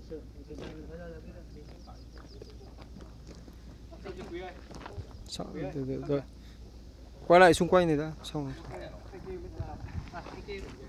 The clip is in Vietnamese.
Rồi. Quay lại xung quanh này đã xong rồi.